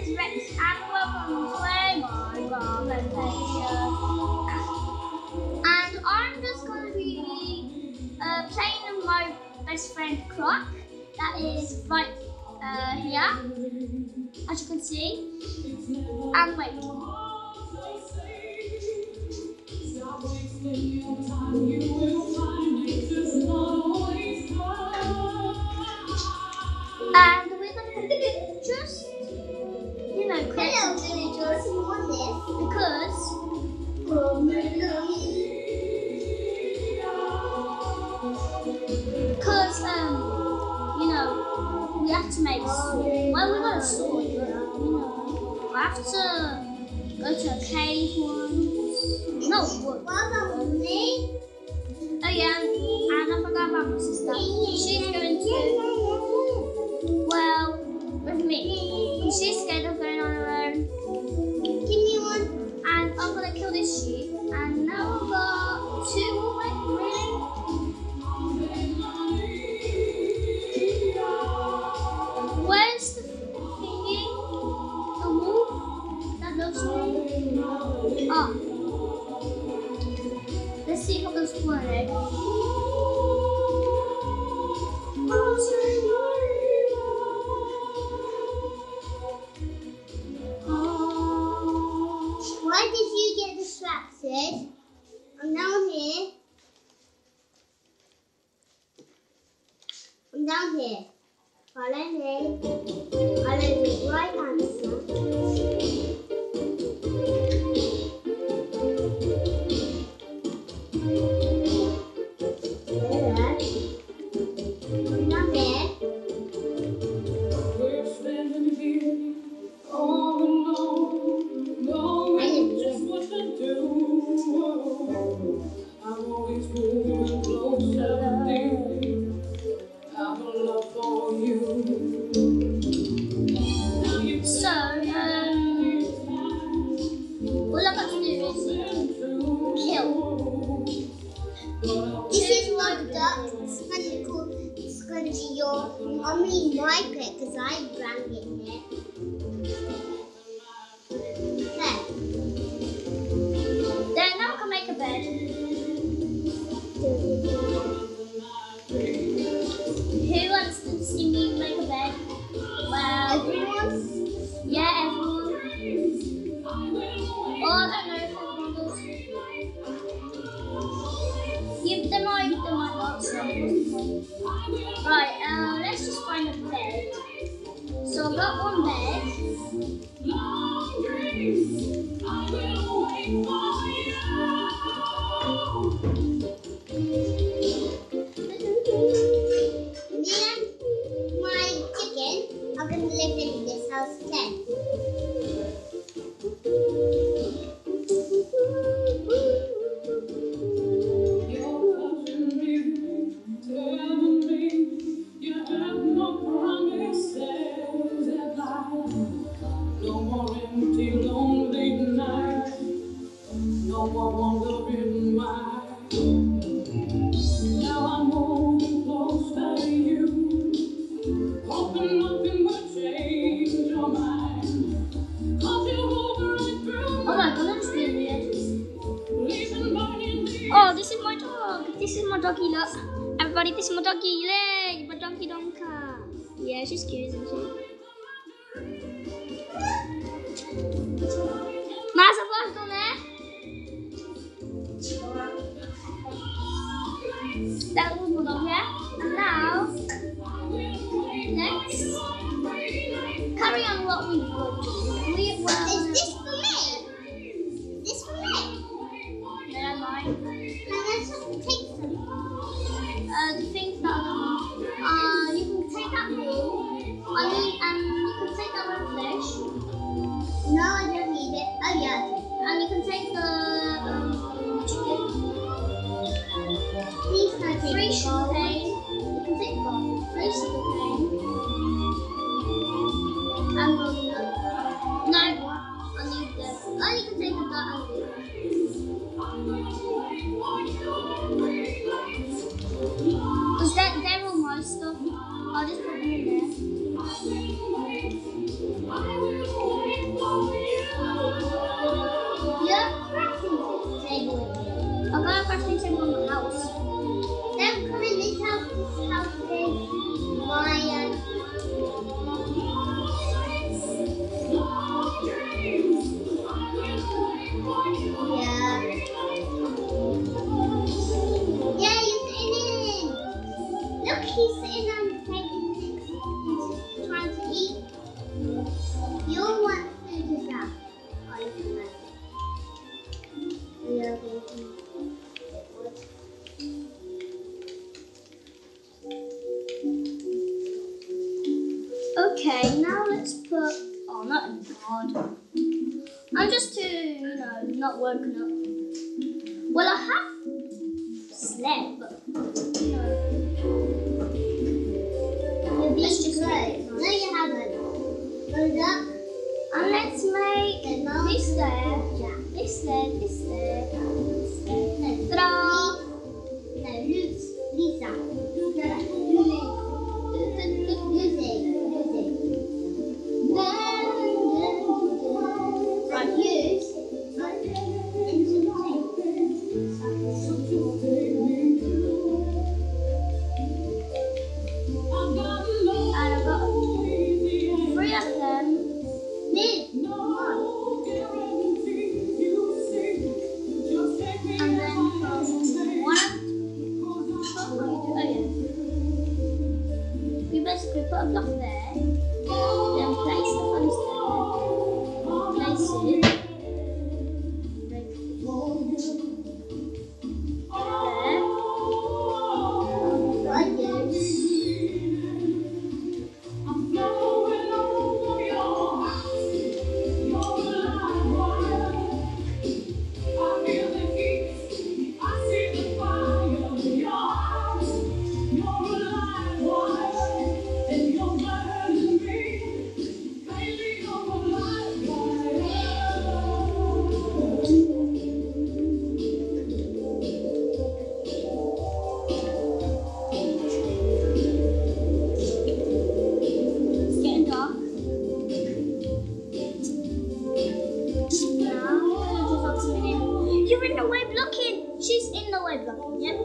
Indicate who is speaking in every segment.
Speaker 1: is Rex and welcome to my adventure. And I'm just going to be playing with my best friend Croc. That is right here, as you can see. And wait. And we're going to just,
Speaker 2: hello villagers, you want
Speaker 1: because we have to make, well, we got a sword, but, we have to go to a cave once. No, what?
Speaker 2: What about me?
Speaker 1: Oh yeah, and I forgot about my sister. She's going to, well, with me. She's scared of going on her own.
Speaker 2: Give me one.
Speaker 1: And I'm gonna kill this sheep. And now I've got 2 more, really? Where's the thingy? The wolf? That looks me. Oh. Let's see if I can spawn an egg.
Speaker 2: Why did you get distracted? I'm down here. I'm down here. Follow me. Follow the right answer.
Speaker 1: All I've got to do is kill.
Speaker 2: This is not duck. It's kind of cool. It's going to be my pet because I drank it here. There.
Speaker 1: Then now I can make a bed. Who wants to see me make a bed? Well,
Speaker 2: Everyone?
Speaker 1: yeah, everyone. Oh, I don't know if everyone does. Yeah, they might not. So right, let's just find a bed. So I've got one bed.
Speaker 2: Me and my chicken are going to live in this house again.
Speaker 1: Oh, this is my dog. This is my doggy, look. Everybody, this is my doggy. Yay, my doggy Donka. Yeah, she's cute, isn't she? Masa was on there. That was my dog, yeah? And now, next, carry on what we would do.
Speaker 2: Is this for me? Is this for me?
Speaker 1: Never mind.
Speaker 2: And let's take some.
Speaker 1: The things that you can take that wool, and you can take that one fish.
Speaker 2: No, I don't need it. Oh, yeah.
Speaker 1: And you can take the chicken.
Speaker 2: Please not take
Speaker 1: 3 sugar cane.
Speaker 2: You want food as well? Oh, you can have it.
Speaker 1: Okay, now let's put. Oh, not in the card. I'm just not woken up. Well, I have slept, but
Speaker 2: You're being
Speaker 1: let's just
Speaker 2: slow.
Speaker 1: make it
Speaker 2: No, you haven't. Hold up.
Speaker 1: and let's make this there, this there, this there, this there. Ta-da!
Speaker 2: No, Lisa. Lisa.
Speaker 1: Right.
Speaker 2: Use.
Speaker 1: And I've got 3 of them. And then one. Oh yeah. We basically put a block there, then place the funds there, place it, break it It's getting dark. You're in the way blocking. She's in the way blocking, yeah?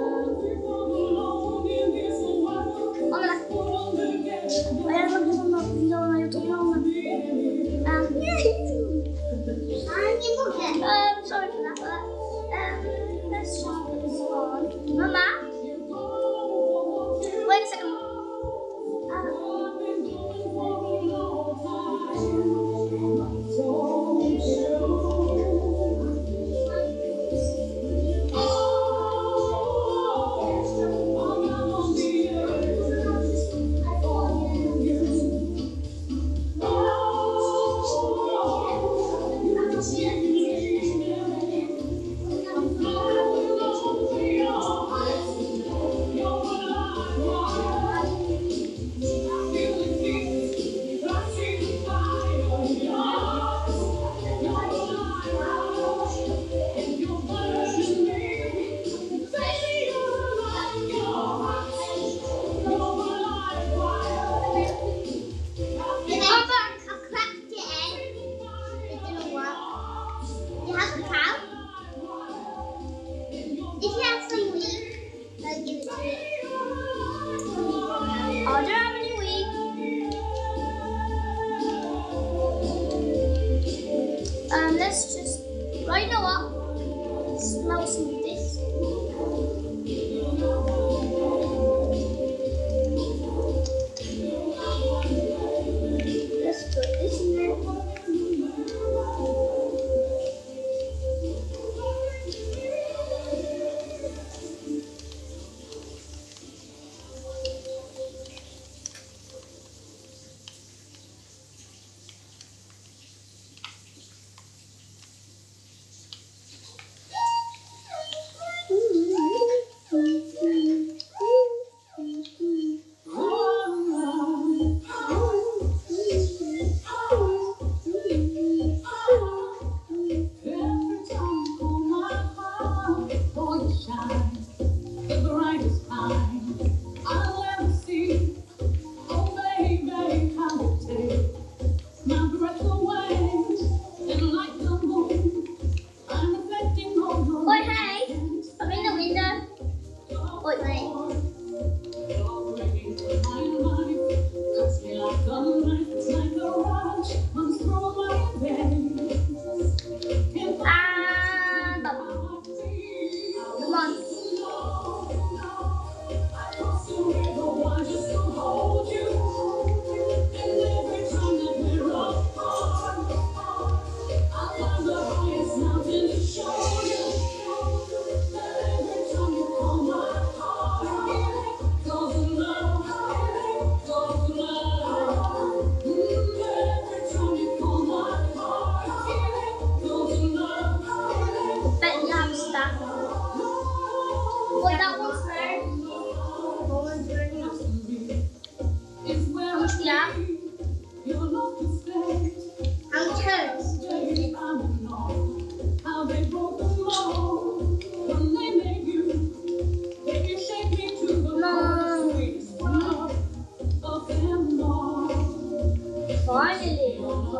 Speaker 1: Sorry for that, but let's just put this on. Mama, wait a second. I don't have any weed. Let's just, right, you know what? Smell some of this. Let's put this in there. Finally.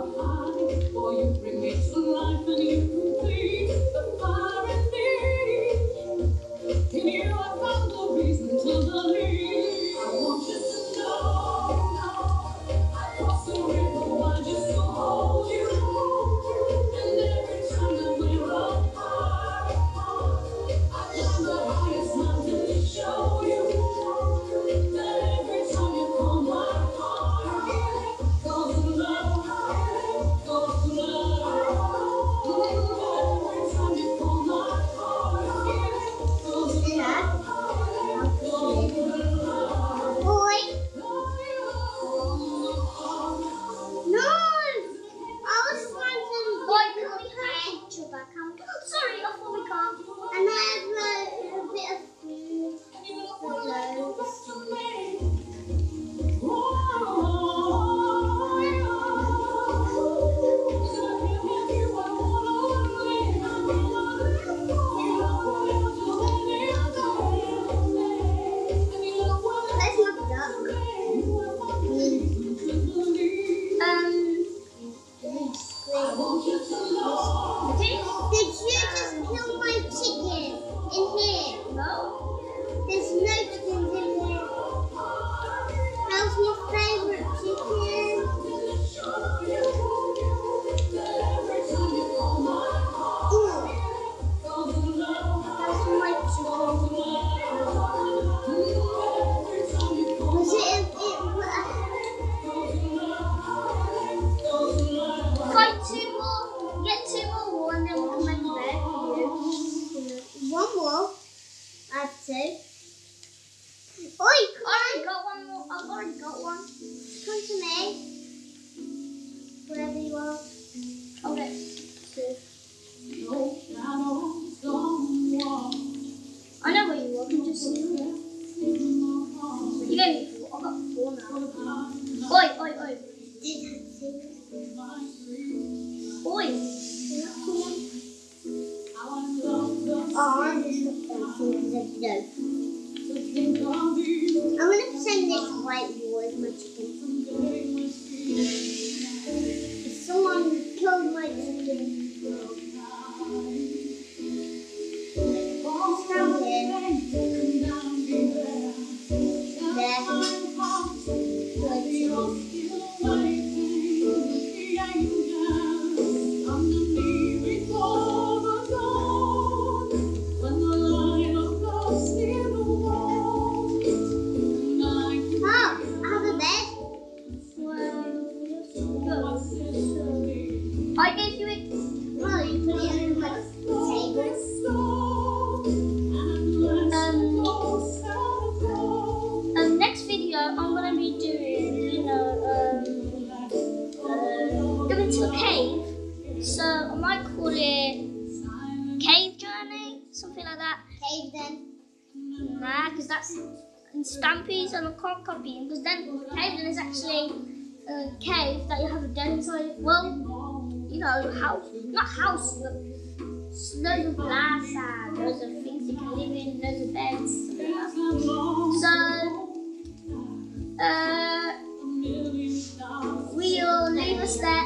Speaker 1: Sorry, I thought we can't.
Speaker 2: And I have a bit of food for loads. Let's have a duck. Did you just kill my chicken in here?
Speaker 1: No.
Speaker 2: There's no chickens in here. How's your favourite chicken? Ooh. That's my chicken. Was it
Speaker 1: Fight 2 more. Get 2 more and then we'll come back to bed for you.
Speaker 2: one more? I have 2. Oi,
Speaker 1: I already got one more. I've already got one.
Speaker 2: come to me. Wherever you are.
Speaker 1: I'll get 2. I know where you are. Can just see you. You gave me 4. I've got 4 now. Oi, oi, oi. Oi.
Speaker 2: Oh, I'm just not dancing because I don't. I'm going to pretend this white wall is my chicken. Someone killed my chicken. It's down here. There. Good chicken.
Speaker 1: I gave you it.
Speaker 2: Oh, you put it on my table.
Speaker 1: Next video, I'm gonna be doing, going to a cave. So I might call it Cave Journey, something like that.
Speaker 2: Cave then.
Speaker 1: Nah, because that's in Stampy's and I can't copy him. Because then Cave then is actually a cave that you have a den inside. Well, you know, house, not house, but loads of glass and loads of things you can live in, loads of beds, something like that. So, we'll leave us there.